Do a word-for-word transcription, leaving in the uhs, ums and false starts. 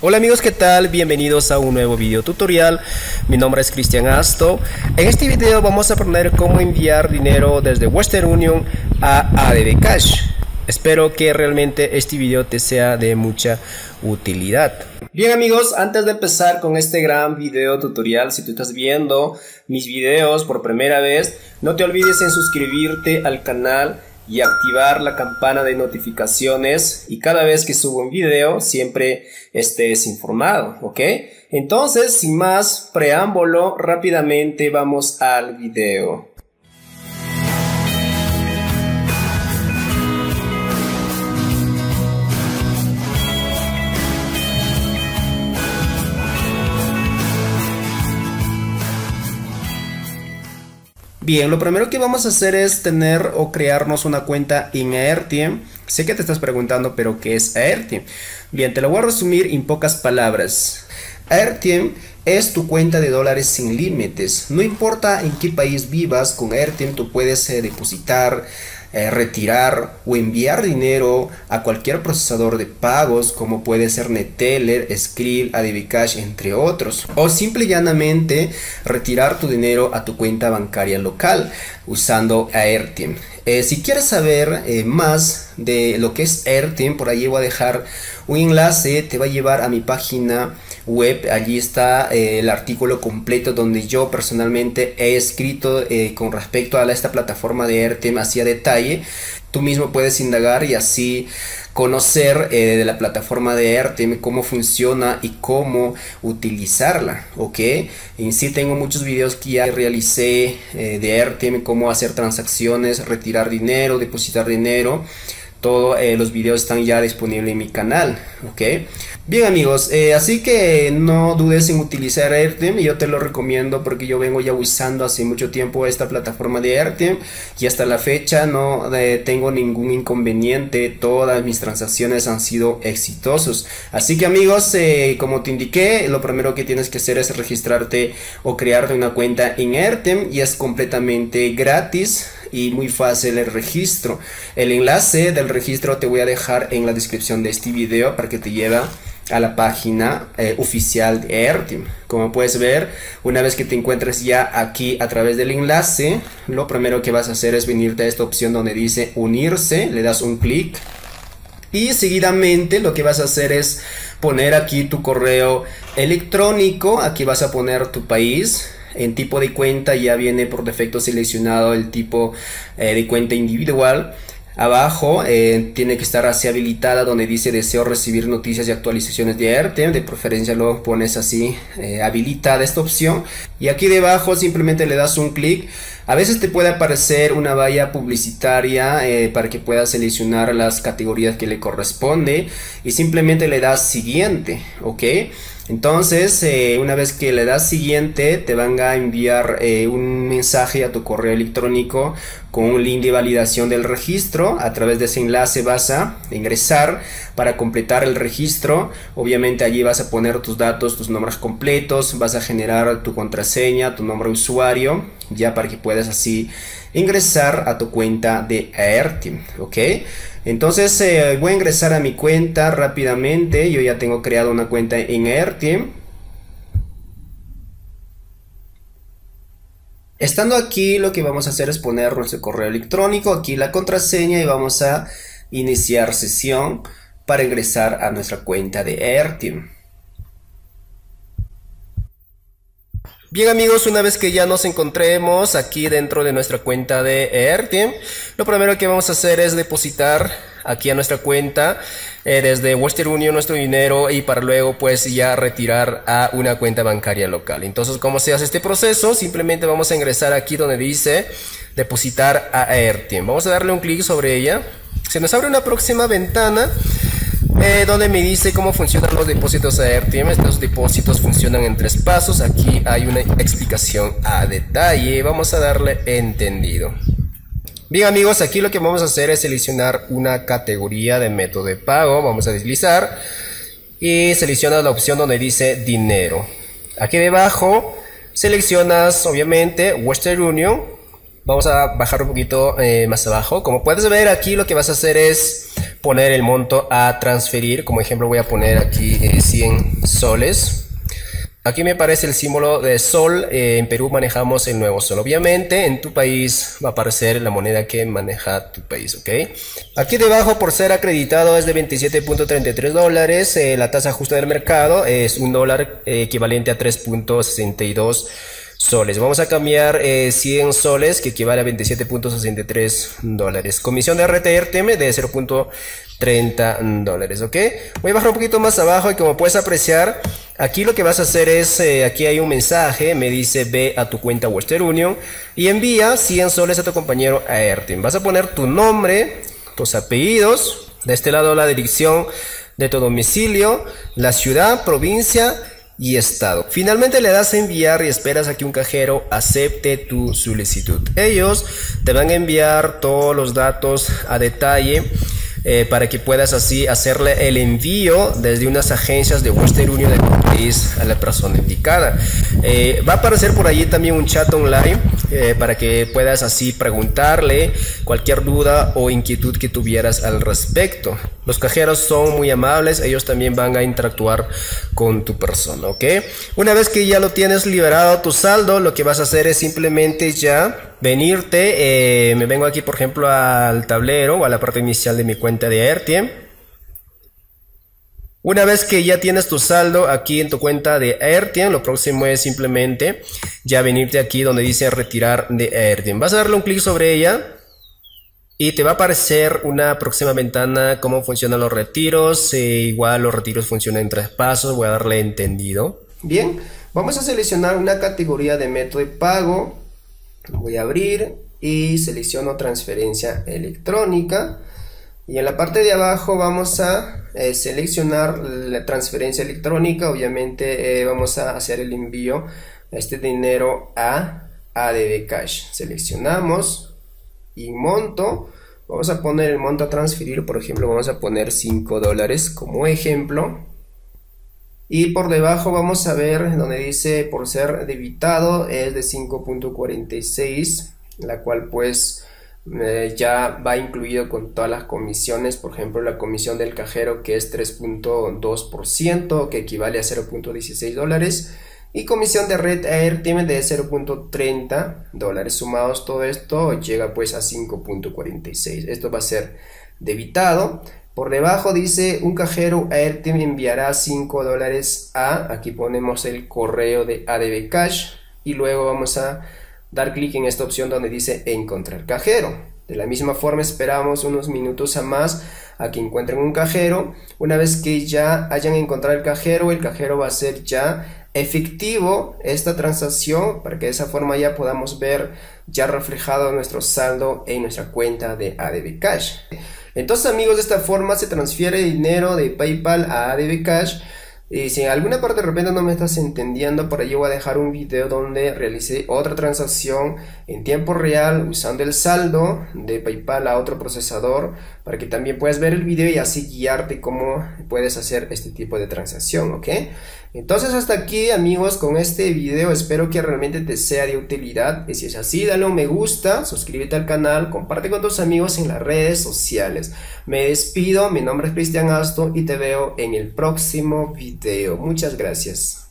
Hola amigos, ¿qué tal? Bienvenidos a un nuevo video tutorial. Mi nombre es Cristian Asto. En este video vamos a aprender cómo enviar dinero desde Western Union a A D B Cash. Espero que realmente este video te sea de mucha utilidad. Bien amigos, antes de empezar con este gran video tutorial, si tú estás viendo mis videos por primera vez, no te olvides en suscribirte al canal y activar la campana de notificaciones, y cada vez que subo un video siempre estés informado, ¿ok? Entonces, sin más preámbulo, rápidamente vamos al video. Bien, lo primero que vamos a hacer es tener o crearnos una cuenta en Airtiem. Sé que te estás preguntando, pero ¿qué es Airtiem? Bien, te lo voy a resumir en pocas palabras. Airtiem es tu cuenta de dólares sin límites. No importa en qué país vivas, con Airtiem tú puedes eh, depositar, eh, retirar o enviar dinero a cualquier procesador de pagos, como puede ser Neteller, Skrill, A D B Cash, entre otros. O simple y llanamente retirar tu dinero a tu cuenta bancaria local usando Airtiem. Eh, si quieres saber eh, más de lo que es Airtiem, por allí voy a dejar un enlace, te va a llevar a mi página web. Allí está eh, el artículo completo donde yo personalmente he escrito eh, con respecto a la, esta plataforma de Airtiem hacia detalle. Tú mismo puedes indagar y así conocer eh, de la plataforma de Airtiem, cómo funciona y cómo utilizarla, ¿ok? En sí tengo muchos videos que ya realicé eh, de Airtiem, cómo hacer transacciones, retirar dinero, depositar dinero. Todos eh, los videos están ya disponibles en mi canal, ¿ok? Bien amigos, eh, así que no dudes en utilizar Airtiem. Yo te lo recomiendo porque yo vengo ya usando hace mucho tiempo esta plataforma de Airtiem y hasta la fecha no eh, tengo ningún inconveniente. Todas mis transacciones han sido exitosos. Así que amigos, eh, como te indiqué, lo primero que tienes que hacer es registrarte o crearte una cuenta en Airtiem, y es completamente gratis y muy fácil el registro. El enlace del registro te voy a dejar en la descripción de este video para que te lleve a la página eh, oficial de Airtiem. Como puedes ver, una vez que te encuentres ya aquí a través del enlace, lo primero que vas a hacer es venirte a esta opción donde dice unirse, le das un clic y seguidamente lo que vas a hacer es poner aquí tu correo electrónico. Aquí vas a poner tu país. En tipo de cuenta ya viene por defecto seleccionado el tipo eh, de cuenta individual. Abajo eh, tiene que estar así habilitada donde dice deseo recibir noticias y actualizaciones de Airtiem. De preferencia lo pones así eh, habilitada esta opción, y aquí debajo simplemente le das un clic. A veces te puede aparecer una valla publicitaria eh, para que puedas seleccionar las categorías que le corresponde y simplemente le das siguiente, ok. Entonces eh, una vez que le das siguiente te van a enviar eh, un mensaje a tu correo electrónico con un link de validación del registro. A través de ese enlace vas a ingresar para completar el registro. Obviamente allí vas a poner tus datos, tus nombres completos, vas a generar tu contraseña, tu nombre de usuario, ya para que puedas así ingresar a tu cuenta de Airtiem, ok. Entonces eh, voy a ingresar a mi cuenta rápidamente. Yo ya tengo creado una cuenta en Airtiem. Estando aquí, lo que vamos a hacer es poner nuestro correo electrónico, aquí la contraseña, y vamos a iniciar sesión para ingresar a nuestra cuenta de Airtiem. Bien amigos, una vez que ya nos encontremos aquí dentro de nuestra cuenta de Airtiem, lo primero que vamos a hacer es depositar aquí a nuestra cuenta eh, desde Western Union nuestro dinero, y para luego pues ya retirar a una cuenta bancaria local. Entonces, ¿cómo se hace este proceso? Simplemente vamos a ingresar aquí donde dice depositar a Airtiem. Vamos a darle un clic sobre ella. Se nos abre una próxima ventana Eh, donde me dice cómo funcionan los depósitos a Airtiem. Estos depósitos funcionan en tres pasos. Aquí hay una explicación a detalle. Vamos a darle entendido. Bien amigos, aquí lo que vamos a hacer es seleccionar una categoría de método de pago. Vamos a deslizar y seleccionas la opción donde dice dinero. Aquí debajo seleccionas obviamente Western Union. Vamos a bajar un poquito eh, más abajo. Como puedes ver, aquí lo que vas a hacer es poner el monto a transferir. Como ejemplo voy a poner aquí eh, cien soles. Aquí me aparece el símbolo de sol. Eh, en Perú manejamos el nuevo sol. Obviamente en tu país va a aparecer la moneda que maneja tu país, ¿ok? Aquí debajo, por ser acreditado, es de veintisiete punto treinta y tres dólares. Eh, la tasa justa del mercado es un dólar eh, equivalente a tres punto sesenta y dos soles. Vamos a cambiar eh, cien soles, que equivale a veintisiete punto sesenta y tres dólares. Comisión de R T R T M de cero punto treinta dólares, ¿ok? Voy a bajar un poquito más abajo y como puedes apreciar, aquí lo que vas a hacer es, eh, aquí hay un mensaje, me dice ve a tu cuenta Western Union y envía cien soles a tu compañero Airteam. Vas a poner tu nombre, tus apellidos, de este lado la dirección de tu domicilio, la ciudad, provincia y estado. Finalmente le das a enviar y esperas a que un cajero acepte tu solicitud. Ellos te van a enviar todos los datos a detalle eh, para que puedas así hacerle el envío desde unas agencias de Western Union de tu país a la persona indicada. Eh, va a aparecer por allí también un chat online eh, para que puedas así preguntarle cualquier duda o inquietud que tuvieras al respecto. Los cajeros son muy amables, ellos también van a interactuar con tu persona, ¿ok? Una vez que ya lo tienes liberado tu saldo, lo que vas a hacer es simplemente ya venirte, eh, me vengo aquí por ejemplo al tablero o a la parte inicial de mi cuenta de Airteam. Una vez que ya tienes tu saldo aquí en tu cuenta de Airteam, lo próximo es simplemente ya venirte aquí donde dice retirar de Airteam. Vas a darle un clic sobre ella y te va a aparecer una próxima ventana, cómo funcionan los retiros. Eh, igual los retiros funcionan en tres pasos, voy a darle entendido. Bien, vamos a seleccionar una categoría de método de pago. Voy a abrir y selecciono transferencia electrónica. Y en la parte de abajo vamos a eh, seleccionar la transferencia electrónica. Obviamente eh, vamos a hacer el envío de este dinero a A D B Cash. Seleccionamos y monto. Vamos a poner el monto a transferir. Por ejemplo, vamos a poner cinco dólares como ejemplo. Y por debajo vamos a ver donde dice por ser debitado es de cinco punto cuarenta y seis, la cual pues eh, ya va incluido con todas las comisiones. Por ejemplo, la comisión del cajero, que es tres punto dos por ciento, que equivale a cero punto dieciséis dólares, y comisión de red Airteam de cero punto treinta dólares. Sumados todo esto llega pues a cinco punto cuarenta y seis. Esto va a ser debitado. Por debajo dice un cajero Airteam enviará cinco dólares a, aquí ponemos el correo de A D B Cash y luego vamos a dar clic en esta opción donde dice encontrar cajero. De la misma forma esperamos unos minutos a más a que encuentren un cajero. Una vez que ya hayan encontrado el cajero, el cajero va a ser ya efectivo esta transacción para que de esa forma ya podamos ver ya reflejado nuestro saldo en nuestra cuenta de A D B Cash. Entonces, amigos, de esta forma se transfiere dinero de PayPal a A D B Cash. Y si en alguna parte de repente no me estás entendiendo, por ahí voy a dejar un video donde realicé otra transacción en tiempo real usando el saldo de PayPal a otro procesador, para que también puedas ver el video y así guiarte cómo puedes hacer este tipo de transacción, ¿ok? Entonces hasta aquí, amigos, con este video. Espero que realmente te sea de utilidad, y si es así, dale un me gusta, suscríbete al canal, comparte con tus amigos en las redes sociales. Me despido, mi nombre es Cristian Asto y te veo en el próximo video. Muchas gracias.